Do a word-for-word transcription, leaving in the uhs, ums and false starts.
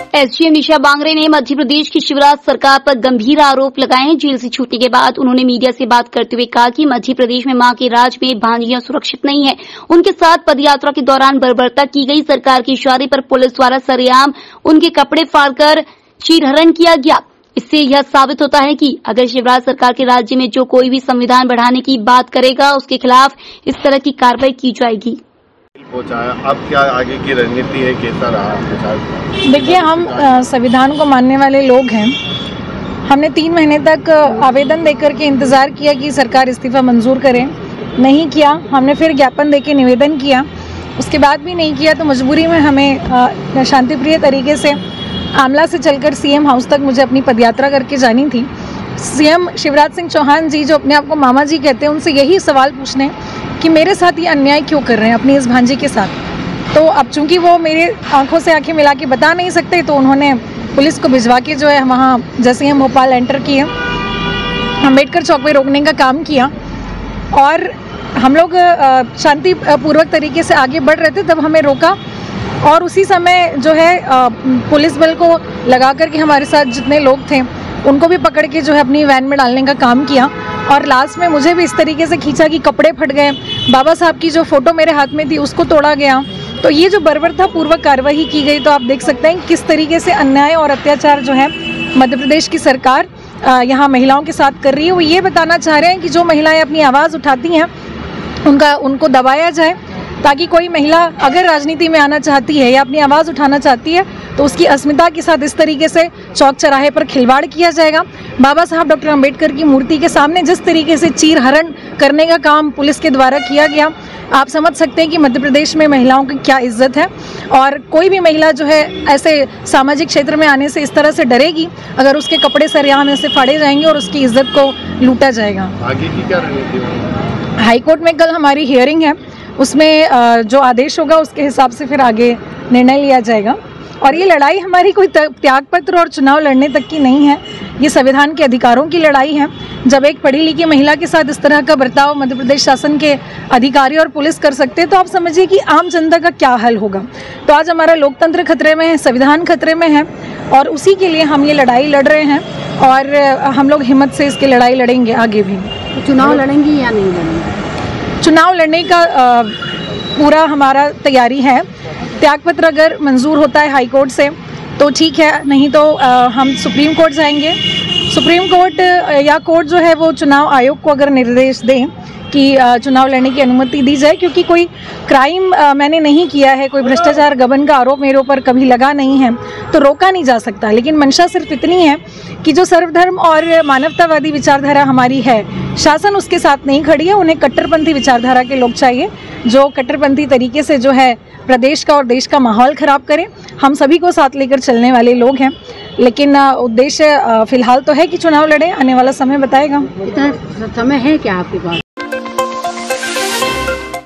SDM निशा बांगरे ने मध्य प्रदेश की शिवराज सरकार पर गंभीर आरोप लगाए हैं। जेल से छूटने के बाद उन्होंने मीडिया से बात करते हुए कहा कि मध्य प्रदेश में मां के राज में भांजियां सुरक्षित नहीं है। उनके साथ पदयात्रा के दौरान बर्बरता की गई। सरकार के इशारे पर पुलिस द्वारा सरेआम उनके कपड़े फाड़कर चीरहरण किया गया। इससे यह साबित होता है कि अगर शिवराज सरकार के राज्य में जो कोई भी संविधान बढ़ाने की बात करेगा उसके खिलाफ इस तरह की कार्रवाई की जाएगी। पहुंचाया, अब क्या आगे की रणनीति है, कैसा रहा? देखिए, हम संविधान को मानने वाले लोग हैं। हमने तीन महीने तक आवेदन देकर के इंतज़ार किया कि सरकार इस्तीफा मंजूर करे, नहीं किया। हमने फिर ज्ञापन देके निवेदन किया, उसके बाद भी नहीं किया। तो मजबूरी में हमें शांतिप्रिय तरीके से आमला से चलकर सीएम हाउस तक मुझे अपनी पदयात्रा करके जानी थी। सीएम शिवराज सिंह चौहान जी, जो अपने आप को मामा जी कहते हैं, उनसे यही सवाल पूछने कि मेरे साथ ये अन्याय क्यों कर रहे हैं अपनी इस भांजी के साथ। तो अब चूंकि वो मेरे आंखों से आंखें मिला के बता नहीं सकते, तो उन्होंने पुलिस को भिजवा के जो है वहाँ जैसे ही हम भोपाल एंटर किए, अम्बेडकर चौक पे रोकने का काम किया और हम लोग शांति पूर्वक तरीके से आगे बढ़ रहे थे। तब हमें रोका और उसी समय जो है पुलिस बल को लगा कर के हमारे साथ जितने लोग थे उनको भी पकड़ के जो है अपनी वैन में डालने का काम किया। और लास्ट में मुझे भी इस तरीके से खींचा कि कपड़े फट गए। बाबा साहब की जो फोटो मेरे हाथ में थी उसको तोड़ा गया। तो ये जो बर्बरता पूर्वक कार्रवाई की गई, तो आप देख सकते हैं किस तरीके से अन्याय और अत्याचार जो है मध्य प्रदेश की सरकार यहाँ महिलाओं के साथ कर रही है। वो ये बताना चाह रहे हैं कि जो महिलाएं अपनी आवाज़ उठाती हैं उनका उनको दबाया जाए, ताकि कोई महिला अगर राजनीति में आना चाहती है या अपनी आवाज़ उठाना चाहती है तो उसकी अस्मिता के साथ इस तरीके से चौक चौराहे पर खिलवाड़ किया जाएगा। बाबा साहब डॉक्टर अंबेडकर की मूर्ति के सामने जिस तरीके से चीरहरण करने का काम पुलिस के द्वारा किया गया, आप समझ सकते हैं कि मध्य प्रदेश में महिलाओं की क्या इज्जत है। और कोई भी महिला जो है ऐसे सामाजिक क्षेत्र में आने से इस तरह से डरेगी अगर उसके कपड़े सरेआम ऐसे फाड़े जाएंगे और उसकी इज्जत को लूटा जाएगा। आगे की क्या रणनीति? हाईकोर्ट में कल हमारी हियरिंग है, उसमें जो आदेश होगा उसके हिसाब से फिर आगे निर्णय लिया जाएगा। और ये लड़ाई हमारी कोई त्यागपत्र और चुनाव लड़ने तक की नहीं है, ये संविधान के अधिकारों की लड़ाई है। जब एक पढ़ी लिखी महिला के साथ इस तरह का बर्ताव मध्य प्रदेश शासन के अधिकारी और पुलिस कर सकते हैं, तो आप समझिए कि आम जनता का क्या हाल होगा। तो आज हमारा लोकतंत्र खतरे में है, संविधान खतरे में है और उसी के लिए हम ये लड़ाई लड़ रहे हैं और हम लोग हिम्मत से इसकी लड़ाई लड़ेंगे आगे भी। तो चुनाव लड़ेंगी या नहीं लड़ेंगी? चुनाव लड़ने का आ, पूरा हमारा तैयारी है। त्यागपत्र अगर मंजूर होता है हाईकोर्ट से तो ठीक है, नहीं तो आ, हम सुप्रीम कोर्ट जाएंगे। सुप्रीम कोर्ट या कोर्ट जो है वो चुनाव आयोग को अगर निर्देश दें कि चुनाव लड़ने की अनुमति दी जाए, क्योंकि कोई क्राइम मैंने नहीं किया है, कोई भ्रष्टाचार गबन का आरोप मेरे ऊपर कभी लगा नहीं है, तो रोका नहीं जा सकता। लेकिन मंशा सिर्फ इतनी है कि जो सर्वधर्म और मानवतावादी विचारधारा हमारी है, शासन उसके साथ नहीं खड़ी है। उन्हें कट्टरपंथी विचारधारा के लोग चाहिए जो कट्टरपंथी तरीके से जो है प्रदेश का और देश का माहौल खराब करें। हम सभी को साथ लेकर चलने वाले लोग हैं, लेकिन उद्देश्य फिलहाल तो है कि चुनाव लड़े। आने वाला समय बताएगा। इतना समय है क्या आपके पास?